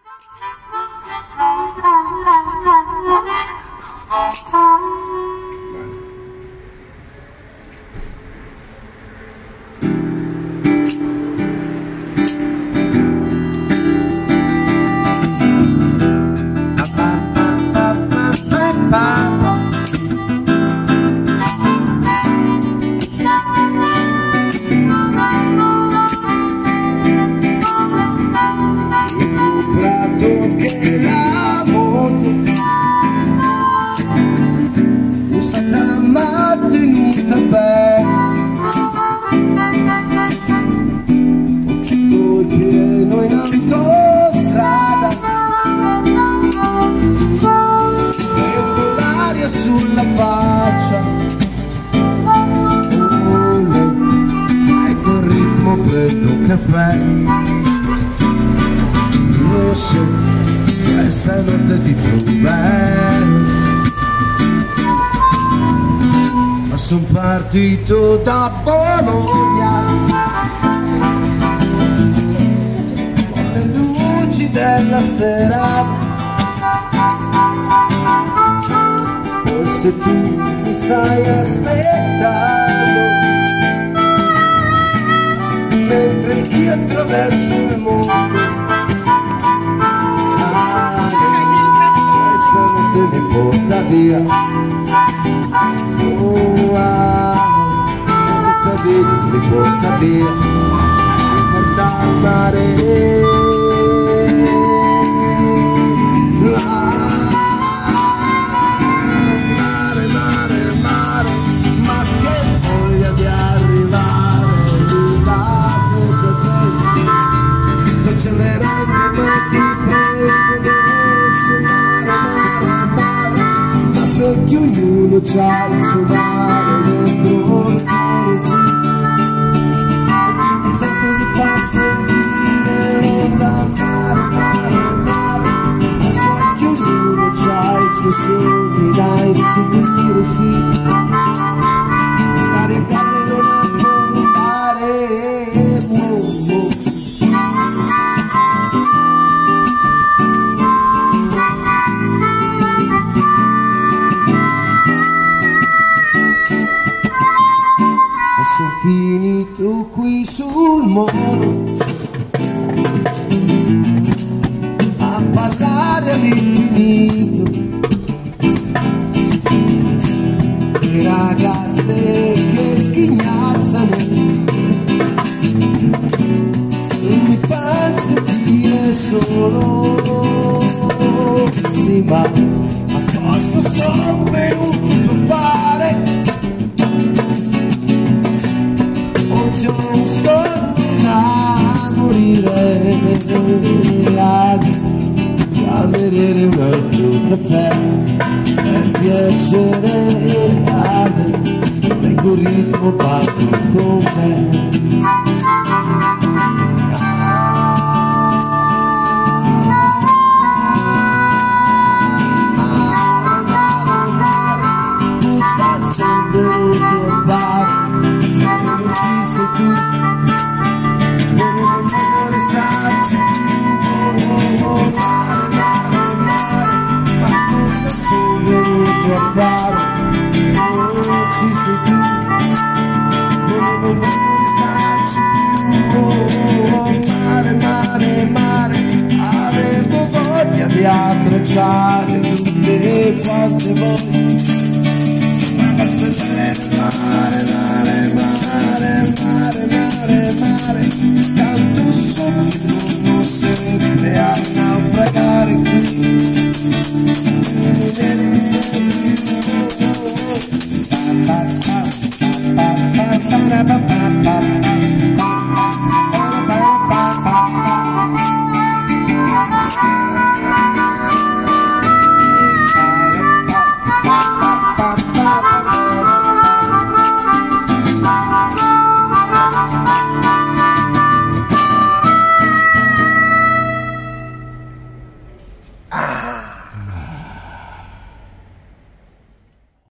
Sulla faccia, ecco il ritmo prendo un caffè. Lo so, questa notte ti trovo bene, ma son partito da Bologna con le luci della sera. Se tu mi stai aspettando mentre io attraverso il mondo, questa notte mi porta via. Questa vita mi porta via, mi porta al mare. Che ognuno c'ha il suo mare dentro il cuore, sì, il tempo di far sentire l'onda mare, ma sai che ognuno c'ha i suoi sogni da inseguire, sì, stare a galla e non affrontare. Sono finito qui sul mondo a parlare all'infinito di ragazze che sghignazzano e mi fa sentire solo. Sì, ma cosa sono venuto a fare? C'è un sogno da morire, a bere un altro caffè per piacere, ecco il ritmo parto con me. Ci sei tu, non vuoi starci più. Mare, mare, mare, avevo voglia di abbracciare tutte quante voi. Mare, mare, mare, mare, mare, mare, tanto sogno sempre a naufragare qui. Ba ba ba ba ba ba ba ba.